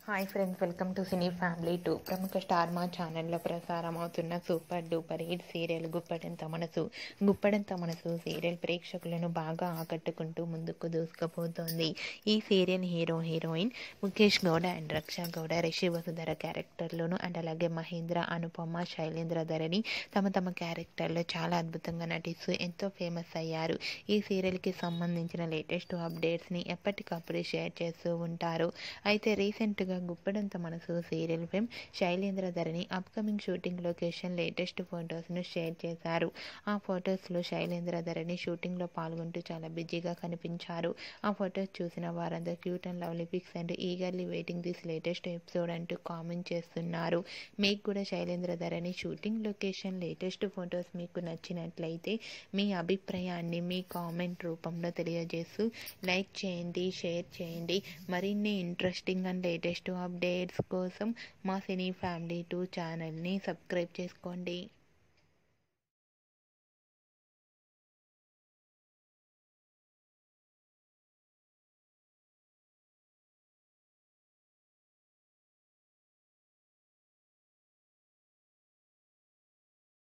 Hi friends, welcome to cine family 2. ప్రముఖ star Maa ఛానల్లో ప్రసారం అవుతున్న super duper hit serial Guppedantha Manasu serial ప్రేక్షకులను బాగా ఆకట్టుకుంటూ ముందుకు దూసుకుపోతోంది. ఈ serial heroine Mukesh Gowda and Raksha Gowda, Rishi Vasudhara క్యారెక్టర్లోను అండ్ అలాగే మహేంద్ర, అనుపమ, శైలేంద్ర ధరణి తమ క్యారెక్టర్లో చాలా అద్భుతంగా నటిస్తూ ఎంతో ఫేమస్ అయ్యారు. ఈ సీరియల్కి సంబంధించిన లేటెస్ట్ అప్డేట్స్ని ఎప్పటికప్పుడు షేర్ చేస్తూ ఉంటారు. అయితే రీసెంట్గా Guppedantha Manasu serial fame Shailendra Dharani upcoming shooting location latest ఫొటోస్ను షేర్ చేశారు. ఆ ఫొటోస్లో శైలేంద్ర ధరణి షూటింగ్లో పాల్గొంటూ చాలా బిజీగా కనిపించారు. ఆ ఫొటోస్ చూసిన వారందరూ cute and lovely pics and eagerly waiting this latest episode అంటూ కామెంట్ చేస్తున్నారు. మీకు కూడా Shailendra Dharani shooting location latest photos మీకు నచ్చినట్లయితే మీ అభిప్రాయాన్ని మీ కామెంట్ రూపంలో తెలియజేస్తూ లైక్ చేయండి, షేర్ చేయండి. మరిన్ని ఇంట్రెస్టింగ్ అండ్ లేటెస్ట్ అప్డేట్స్ కోసం మా సినీ ఫ్యామిలీ 2 ఛానల్ని సబ్స్క్రైబ్ చేసుకోండి.